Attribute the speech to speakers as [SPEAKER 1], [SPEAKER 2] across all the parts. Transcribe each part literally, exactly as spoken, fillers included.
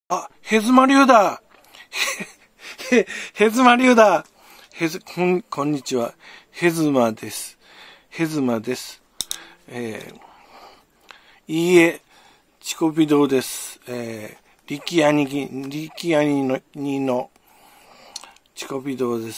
[SPEAKER 1] あ、ヘズマ流だ。へ、へ、ヘズマ流だ。ヘズ、こん、こんにちは。ヘズマです。ヘズマです。えー、いいえ、チコビドです。えー、力兄貴、力兄の、にの、チコビドです。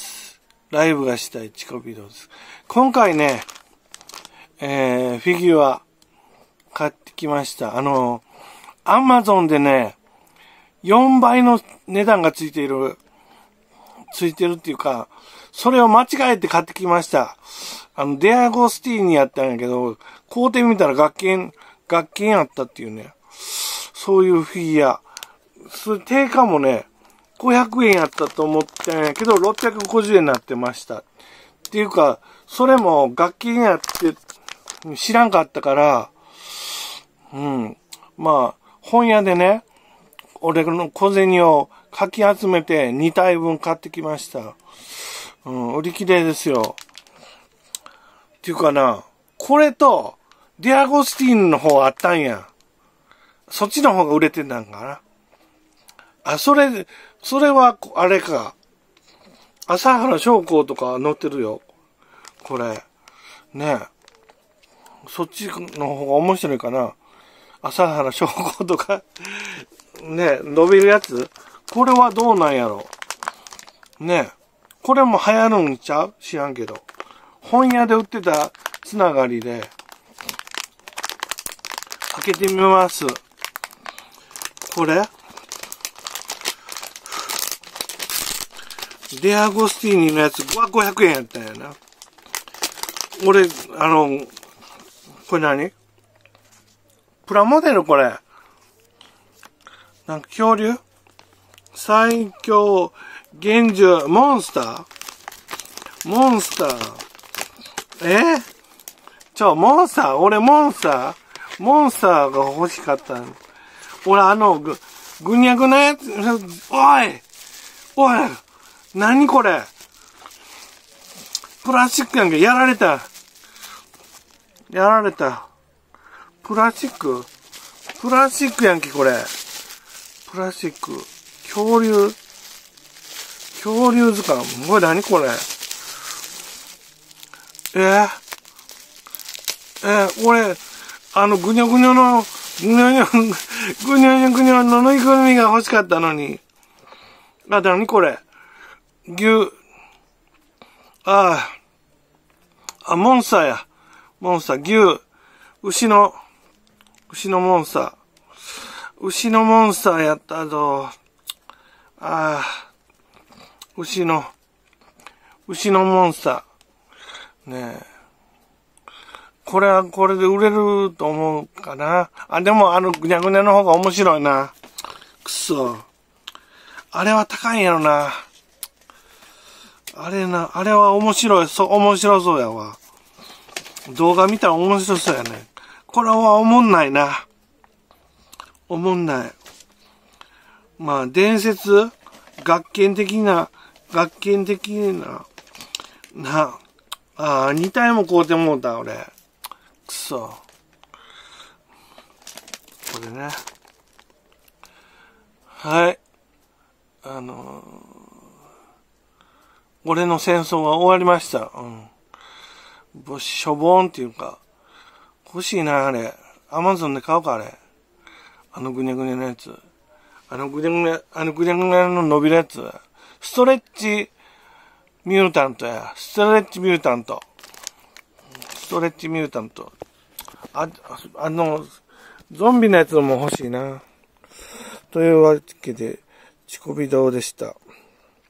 [SPEAKER 1] ライブがしたいチコビドです。今回ね、えー、フィギュア、買ってきました。あの、アマゾンでね、よんばいの値段がついている、ついてるっていうか、それを間違えて買ってきました。あの、デアゴスティーニやったんやけど、買うてみたら学券、学券やったっていうね。そういうフィギュア。それ定価もね、ごひゃくえんやったと思ったんやけど、ろっぴゃくごじゅうえんになってました。っていうか、それも学券やって知らんかったから、うん。まあ、本屋でね、俺の小銭をかき集めてにたいぶん買ってきました。うん、売り切れですよ。っていうかな、これと、ディアゴスティーヌの方あったんや。そっちの方が売れてたんかな。あ、それ、それは、あれか。朝原将校とか載ってるよ。これ。ねえ。そっちの方が面白いかな。朝原将校とか。ねえ、伸びるやつこれはどうなんやろねえ。これも流行るんちゃう知らんけど。本屋で売ってたつながりで、開けてみます。これデアゴスティーニのやつはごひゃくえんやったんやな。俺、あの、これ何プラモデルこれ。なんか恐竜最強幻獣モンスターモンスターえー、ちょ、モンスター俺モンスターモンスターが欲しかった。俺あの、ぐ、ぐにゃぐなやつ、おいおい何これプラスチックやんけ、やられた。やられた。プラスチックプラスチックやんけ、これ。プラスチック。恐竜。恐竜図鑑。これ何これ。えー、えー、俺、あの、ぐにゃぐにゃの、ぐにゃぐにゃ、ぐにゃぐにゃぐにゃのぬいぐるみが欲しかったのに。あ、何これ。牛。ああ。あ、モンスターや。モンスター。牛。牛の、牛のモンスター。牛のモンスターやったぞ。ああ。牛の、牛のモンスター。ねえ。これはこれで売れると思うかな。あ、でもあのぐにゃぐにゃの方が面白いな。くそ。あれは高いんやろな。あれな、あれは面白い、そう、面白そうやわ。動画見たら面白そうやね。これはおもんないな。おもんない。まあ、伝説学研的な、学研的な、な、ああ、にたいも買うてもうた、俺。くそ。これね。はい。あのー、俺の戦争は終わりました。うん。しょぼーんっていうか、欲しいな、あれ。アマゾンで買おうか、あれ。あのぐにゃぐにゃのやつ。あのぐにゃぐにゃ、あのぐにゃぐにゃの伸びるやつ。ストレッチミュータントや。ストレッチミュータント。ストレッチミュータント。あ、あの、ゾンビのやつも欲しいな。というわけで、チコビドウでした。